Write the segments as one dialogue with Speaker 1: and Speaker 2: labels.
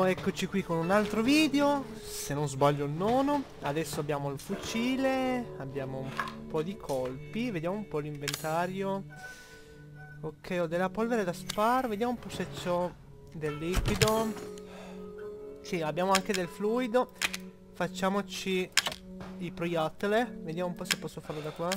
Speaker 1: eccoci qui con un altro video, se non sbaglio il nono. Adesso abbiamo il fucile, abbiamo un po' di colpi, vediamo un po' l'inventario. Ok, ho della polvere da sparo, vediamo un po' se c'ho del liquido. Sì, abbiamo anche del fluido. Facciamoci i proiettili, vediamo un po' se posso farlo da qua.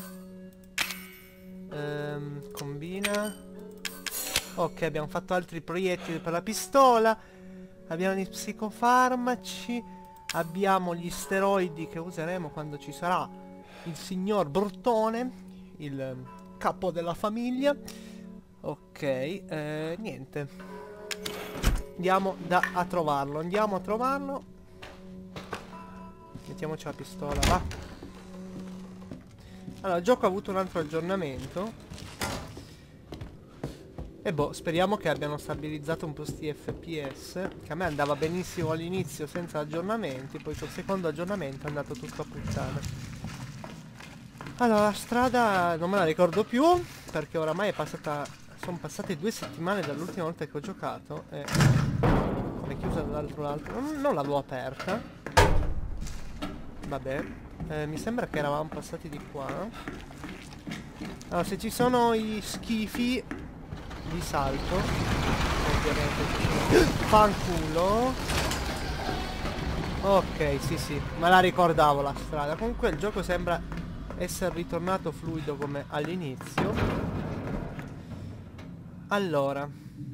Speaker 1: Combina. Ok, abbiamo fatto altri proiettili per la pistola. Abbiamo gli psicofarmaci. Abbiamo gli steroidi che useremo quando ci sarà il signor Bruttone, il capo della famiglia. Ok, niente. Andiamo a trovarlo. Andiamo a trovarlo. Mettiamoci la pistola, va. Allora, il gioco ha avuto un altro aggiornamento. E boh, speriamo che abbiano stabilizzato un po' sti FPS, che a me andava benissimo all'inizio senza aggiornamenti, poi col secondo aggiornamento è andato tutto a puttana. Allora, la strada non me la ricordo più, perché oramai è passata... sono passate 2 settimane dall'ultima volta che ho giocato e... è chiusa dall'altro lato. Non l'avevo aperta. Vabbè, mi sembra che eravamo passati di qua. Allora, se ci sono i schifi di salto, ovviamente. Fanculo. Ok, sì, me la ricordavo la strada. Comunque il gioco sembra essere ritornato fluido come all'inizio. Allora,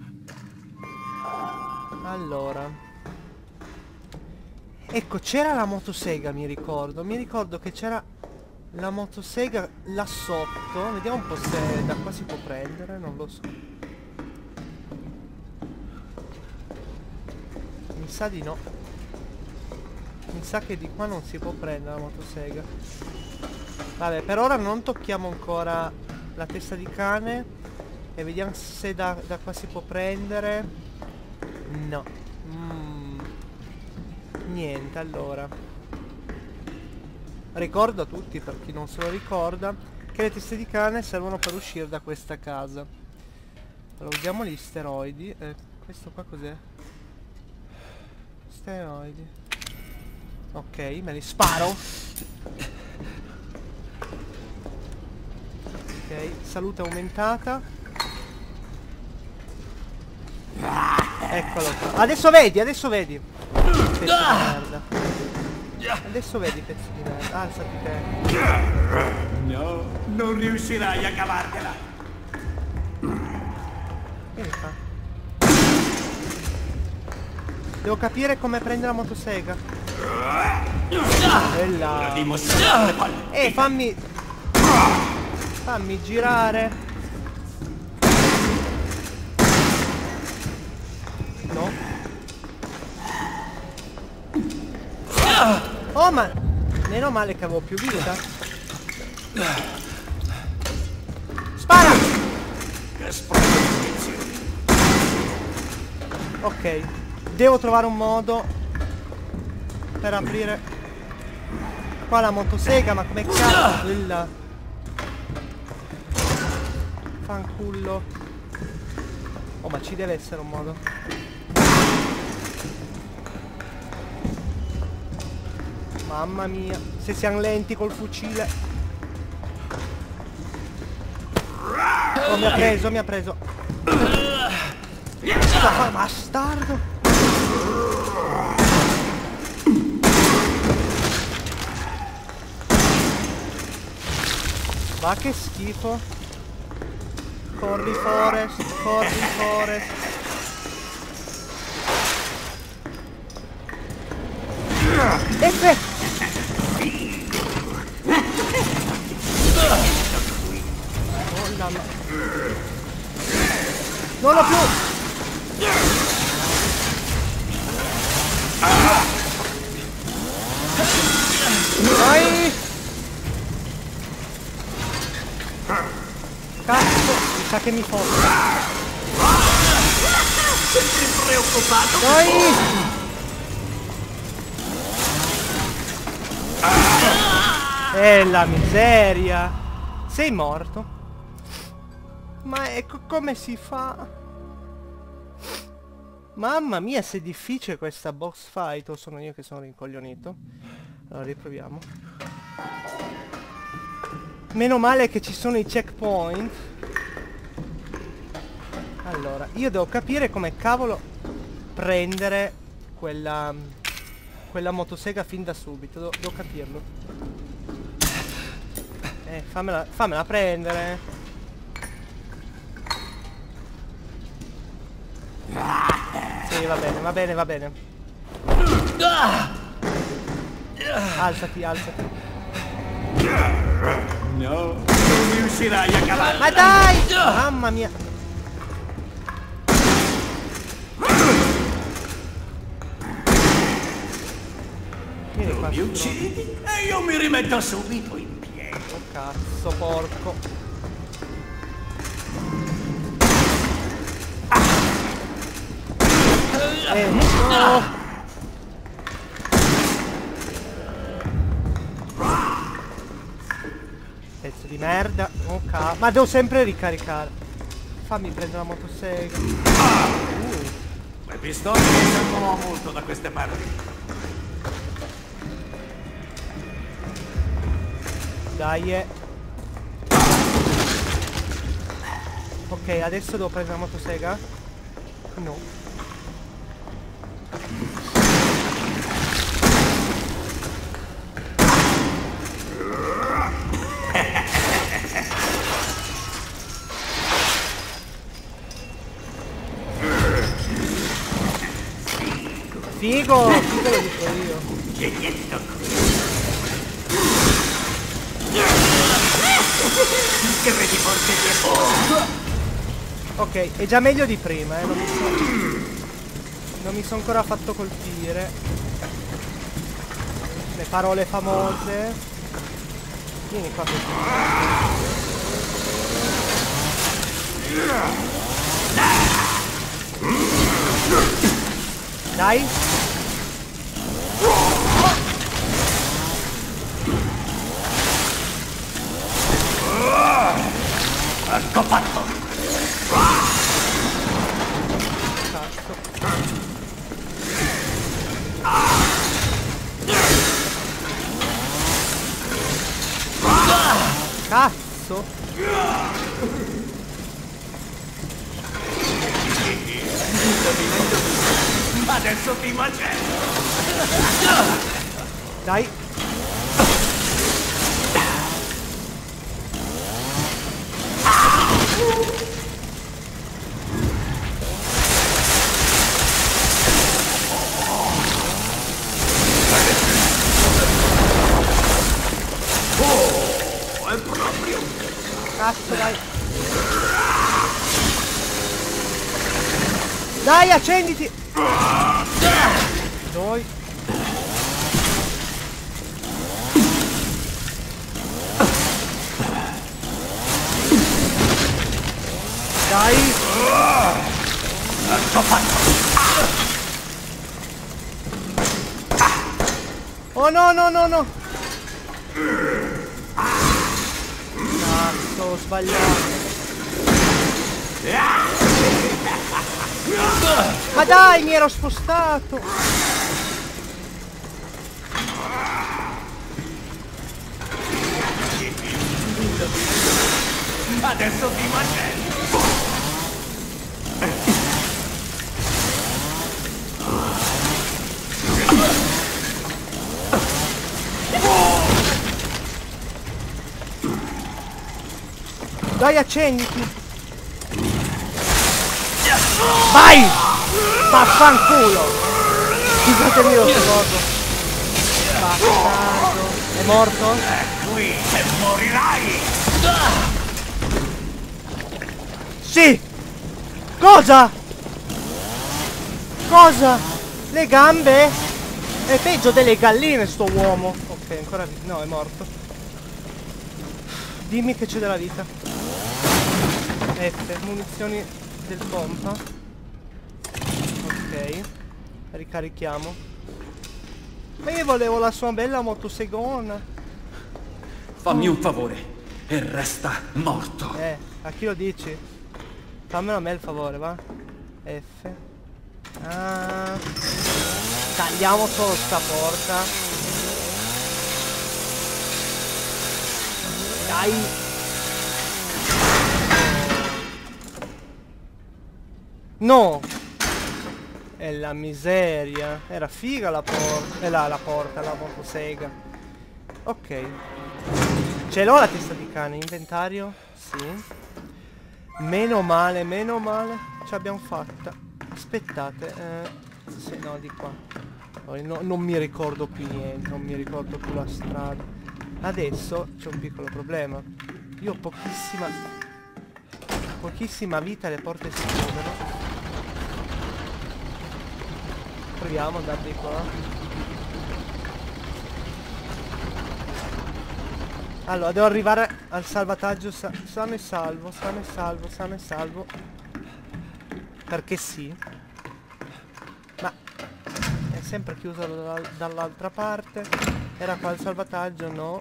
Speaker 1: ecco, c'era la motosega, mi ricordo che c'era la motosega là sotto. Vediamo un po' se da qua si può prendere, non lo so. Mi sa di no. Mi sa che di qua non si può prendere la motosega. Vabbè, per ora non tocchiamo ancora la testa di cane. E vediamo se da qua si può prendere. No. Niente, allora. Ricordo a tutti, per chi non se lo ricorda, che le teste di cane servono per uscire da questa casa. Allora, usiamo gli steroidi. Questo qua cos'è? Steroidi. Ok, me li sparo. Ok, salute aumentata. Eccolo qua. Adesso vedi. Pezzo di merda. Adesso vedi, pezzo di merda. Alzati te.
Speaker 2: No, non riuscirai a cavartela.
Speaker 1: Che mi fa? Devo capire come prendere la motosega. E là. Fammi girare. No. Oh, ma meno male che avevo più vita. Spara! Ok, devo trovare un modo per aprire qua la motosega, ma come cazzo? Là. Fanculo. Oh, ma ci deve essere un modo. Mamma mia, se siamo lenti col fucile. Oh, mi ha preso. Bastardo. Va che schifo. Corri Forest. Oh la. Non l'ho più. Vai. Cazzo, mi sa che mi fosse.
Speaker 2: Sempre preoccupato.
Speaker 1: Vai. La miseria. Sei morto. Ma ecco come si fa. Mamma mia, se è difficile questa boss fight, o sono io che sono rincoglionito. Allora, riproviamo. Meno male che ci sono i checkpoint. Allora, io devo capire come cavolo prendere quella motosega fin da subito. Devo capirlo. Fammela prendere. Sì, va bene, va bene, va bene. Alzati, alzati.
Speaker 2: No, non riuscirai a cavartela.
Speaker 1: Ma dai! Mamma mia. Vieni qua.
Speaker 2: Mi uccidi e io mi rimetto subito in piedi.
Speaker 1: Oh cazzo, porco. No! Pezzo di merda. Oh cazzo. Ma devo sempre ricaricare. Fammi prendere la motosega.
Speaker 2: Le pistole non servono molto da queste parti.
Speaker 1: Dai. Ok, adesso devo prendere la motosega? No. Figo! Figo lo dico io.
Speaker 2: Che niente qui. Credi forse di
Speaker 1: Ok, è già meglio di prima, non mi sono ancora fatto colpire. Le parole famose. Vieni qua così. Dai.
Speaker 2: Ecco fatto.
Speaker 1: Cazzo.
Speaker 2: Adesso ti macello.
Speaker 1: Dai.
Speaker 2: Oh, è proprio.
Speaker 1: Cazzo, dai. Dai, accenditi. Dai. Dai.
Speaker 2: Ecco fatto.
Speaker 1: Oh no, no, no, no. Cazzo, ho sbagliato. Ma dai, mi ero spostato.
Speaker 2: Adesso ti macello.
Speaker 1: Dai, accenditi. Vai! Vaffanculo! Scusatemi lo scopo. Bastardo. È morto?
Speaker 2: Qui e morirai.
Speaker 1: Sì! Cosa? Cosa? Le gambe? È peggio delle galline sto uomo. Ok, ancora vivo. No, è morto. Dimmi che c'è della vita. F, munizioni del pompa. Ok. Ricarichiamo. Ma io volevo la sua bella motosegona.
Speaker 3: Fammi un favore e resta morto.
Speaker 1: A chi lo dici? Fammelo a me il favore, va? F. Ah, tagliamo solo sta porta. Dai. No. È la miseria. Era figa la porta. E là la porta, la motosega. Ok. Ce l'ho la testa di cane, inventario? Sì. Meno male, meno male. Ce l'abbiamo fatta. Aspettate. Sì, no, di qua. Non mi ricordo più niente, non mi ricordo più la strada. Adesso c'è un piccolo problema. Io ho pochissima vita, le porte si chiudono. Proviamo ad andare di qua. Allora, devo arrivare al salvataggio sano e salvo, sano e salvo, sano e salvo. Perché sì. Ma è sempre chiuso dall'altra parte. Era qua il salvataggio, no.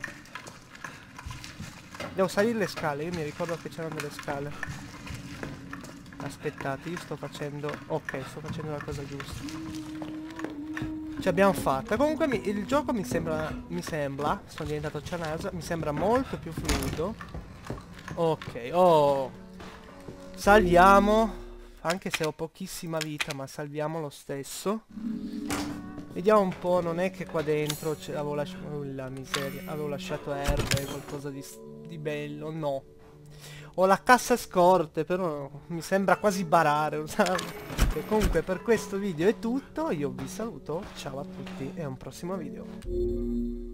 Speaker 1: Devo salire le scale, io mi ricordo che c'erano delle scale. Aspettate, io sto facendo... Ok, sto facendo la cosa giusta. Ce l'abbiamo fatta. Comunque il gioco mi sembra, sono diventato cianasa, mi sembra molto più fluido. Ok, oh. Salviamo. Anche se ho pochissima vita, ma salviamo lo stesso. Vediamo un po', non è che qua dentro avevo lasciato... la miseria, avevo lasciato erbe, qualcosa di bello, no. Ho la cassa scorte, però mi sembra quasi barare. E comunque per questo video è tutto, io vi saluto, ciao a tutti e a un prossimo video.